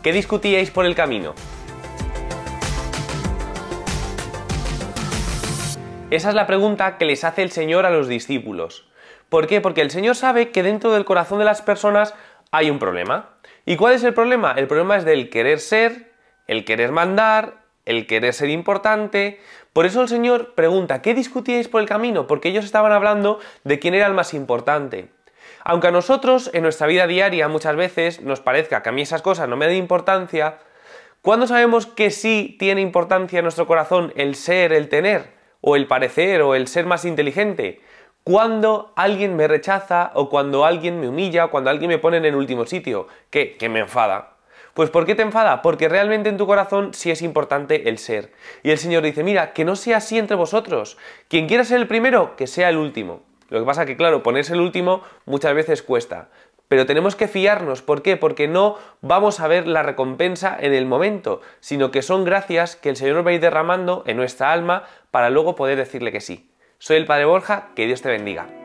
¿qué discutíais por el camino? Esa es la pregunta que les hace el Señor a los discípulos. ¿Por qué? Porque el Señor sabe que dentro del corazón de las personas hay un problema. ¿Y cuál es el problema? El problema es del querer ser, el querer mandar, el querer ser importante. Por eso el Señor pregunta, ¿qué discutíais por el camino? Porque ellos estaban hablando de quién era el más importante. Aunque a nosotros, en nuestra vida diaria, muchas veces nos parezca que a mí esas cosas no me dan importancia, ¿cuándo sabemos que sí tiene importancia en nuestro corazón el ser, el tener, o el parecer, o el ser más inteligente? Cuando alguien me rechaza, o cuando alguien me humilla, o cuando alguien me pone en el último sitio, que me enfada. Pues ¿por qué te enfada? Porque realmente en tu corazón sí es importante el ser. Y el Señor dice, mira, que no sea así entre vosotros. Quien quiera ser el primero, que sea el último. Lo que pasa es que, claro, ponerse el último muchas veces cuesta. Pero tenemos que fiarnos. ¿Por qué? Porque no vamos a ver la recompensa en el momento, sino que son gracias que el Señor nos va a ir derramando en nuestra alma para luego poder decirle que sí. Soy el Padre Borja, que Dios te bendiga.